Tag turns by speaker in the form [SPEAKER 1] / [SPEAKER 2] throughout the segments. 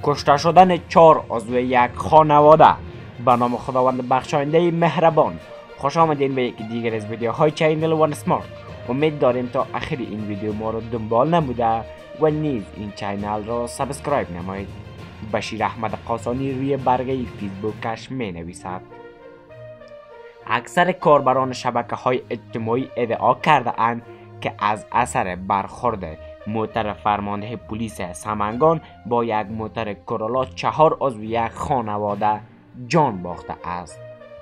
[SPEAKER 1] کشته شدن 4 عضو یک خانواده. به نام خداوند بخشاینده مهربان. خوش آمدین به یکی دیگر از ویدیوهای چینل وان اسمارت. امید داریم تا آخر این ویدیو ما رو دنبال نموده و نیز این چینل را سابسکرایب نمایید. بشیر احمد قاسانی روی برگه فیسبوکش می نویسد: اکثر کاربران شبکه‌های اجتماعی ادعا کرده اند که از اثر برخورد موتر فرمانده پلیس سمنگان با یک موتر کرولا 4 عضو یک خانواده جان باخته است.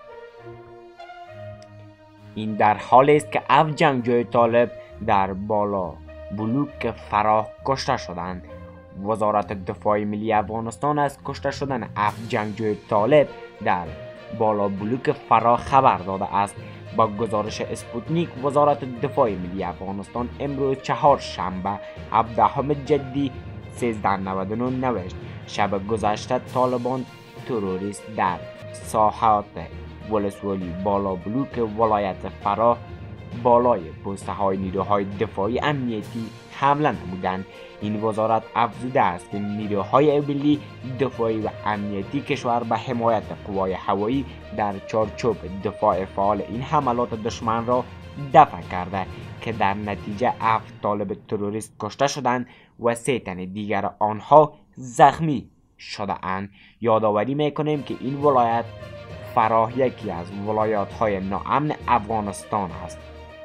[SPEAKER 1] این در حالی است که 7 جنگجوی طالب در بالا بلوک فراه کشته شدند. وزارت دفاع ملی افغانستان از کشته شدن 7 جنگجوی طالب در بالا بلوک فراه خبر داده است. با گزارش اسپوتنیک، وزارت دفاع ملی افغانستان امروز چهارشنبه 17 جدی 1399 نوشت: شب گذشته طالبان تروریست در ساحات ولسوالی بالا بلوک ولایت فراه بالای پسته های نیروهای دفاعی امنیتی حمله نمودند. این وزارت افزوده است که نیروهای ملی دفاعی و امنیتی کشور به حمایت قوای هوایی در چارچوب دفاع فعال این حملات دشمن را دفع کرده که در نتیجه 7 طالب تروریست کشته شدند و 3 تن دیگر آنها زخمی شده اند. یادآوری میکنیم که این ولایت فراه یکی از ولایات های ناامن افغانستان است.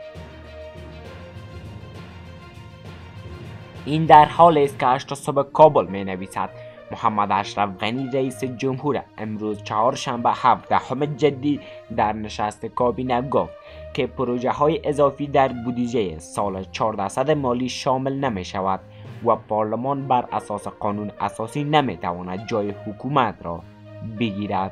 [SPEAKER 1] این در حالی است که 8 صبح کابل می نویسد: محمد اشرف غنی رئیس جمهور امروز چهارشنبه 17 جدی در نشست کابینه گفت که پروژه های اضافی در بودجه سال 1400 مالی شامل نمی شود و پارلمان بر اساس قانون اساسی نمی تواند جای حکومت را بگیرد.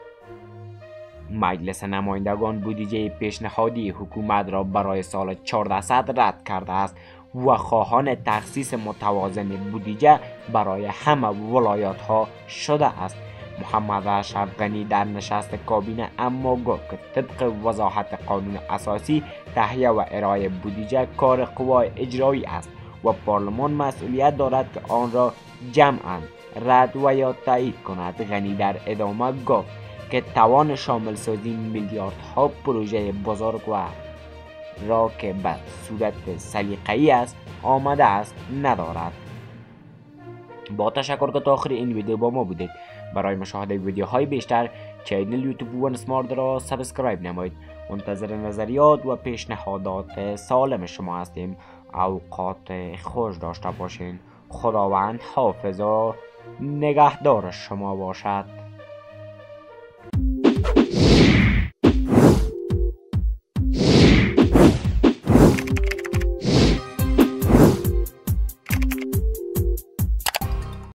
[SPEAKER 1] مجلس نمایندگان بودجه پیشنهادی حکومت را برای سال 1400 رد کرده است و خواهان تخصیص متوازن بودجه برای همه ولایات ها شده است. محمد اشرف غنی در نشست کابینه اما گفت که طبق وضاحت قانون اساسی تهیه و ارائه بودجه کار قوای اجرایی است و پارلمان مسئولیت دارد که آن را جمعاً رد و یا تایید کند. غنی در ادامه گفت که توان شامل سازی میلیاردها پروژه بزرگ و را که به صورت سلیقه‌ای است آمده است ندارد. با تشکر که تا آخر این ویدیو با ما بودید. برای مشاهده ویدیوهای بیشتر چینل یوتیوب وان اسمارت را سابسکرایب نمایید. منتظر نظریات و پیشنهادات سالم شما هستیم. اوقات خوش داشته باشین. خداوند حافظ و نگهدار شما باشد.